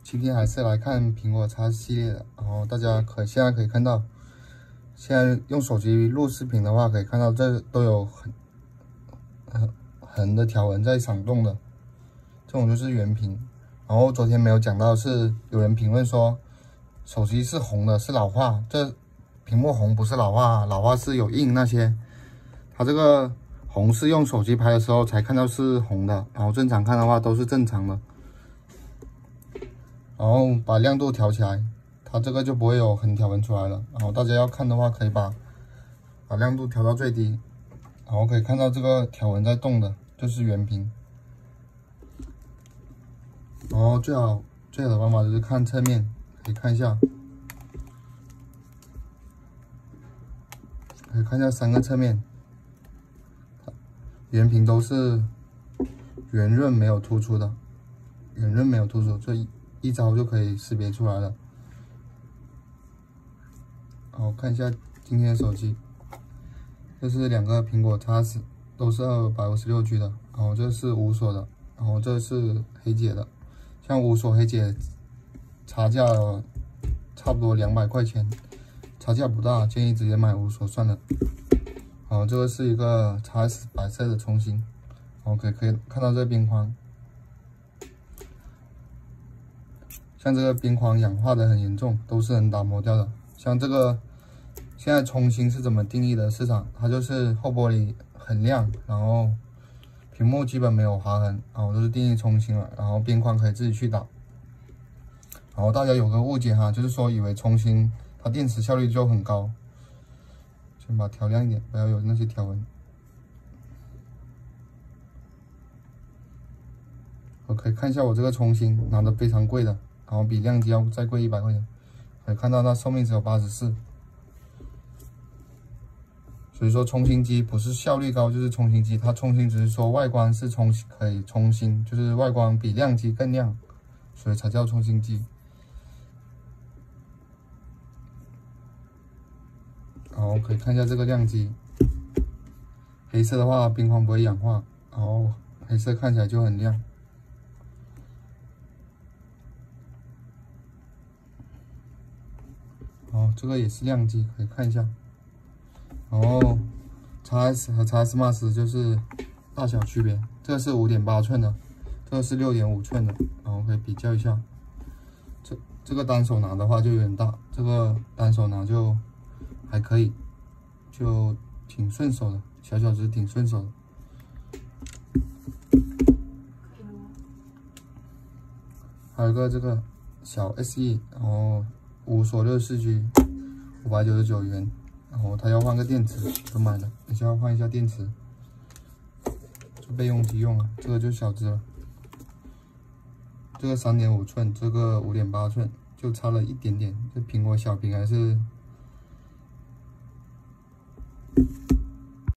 今天还是来看苹果X系列的，然后大家现在可以看到，现在用手机录视频的话，可以看到这都有横的条纹在闪动的，这种就是圆屏。然后昨天没有讲到，是有人评论说手机是红的，是老化，这屏幕红不是老化，老化是有印那些，它这个红是用手机拍的时候才看到是红的，然后正常看的话都是正常的。然后把亮度调起来，它这个就不会有横条纹出来了。然后大家要看的话，可以把亮度调到最低，然后可以看到这个条纹在动的，就是圆屏。然后最好的方法就是看侧面，可以看一下，可以看一下3个侧面，圆屏都是圆润没有突出的，圆润没有突出，这一招就可以识别出来了。好，看一下今天的手机，这是2个苹果X，都是256G 的，然后这是无锁的，然后这是黑解的。像无锁黑解差价差不多200块钱，差价不大，建议直接买无锁算了。然后这个是一个X白色的重新，然后可以看到这个边框。像这个边框氧化的很严重，都是能打磨掉的。像这个现在冲星是怎么定义的？市场它就是后玻璃很亮，然后屏幕基本没有划痕，然后都是定义冲星了。然后边框可以自己去打。然后大家有个误解哈，就是说以为冲星它电池效率就很高。先把它调亮一点，不要有那些条纹。我可以看一下我这个冲星拿的非常贵的，然后比亮机要再贵100块钱。可以看到它寿命只有84，所以说冲星机不是效率高就是冲星机，它冲星只是说外观是可以冲星，就是外观比亮机更亮，所以才叫冲星机。然后可以看一下这个亮机，黑色的话边框不会氧化，然后黑色看起来就很亮。哦，这个也是亮机，可以看一下。然后 XS 和 XS Max 就是大小区别，这个是5.8寸的，这个是6.5寸的，然后可以比较一下。这个单手拿的话就有点大，这个单手拿就还可以，就挺顺手的，小只挺顺手的。还有一个这个小 SE， 然后无锁64G，599元，然后他要换个电池，就买了，等下要换一下电池，就备用机用了。这个就小只了，这个3.5寸，这个5.8寸，就差了一点点。这苹果小屏还是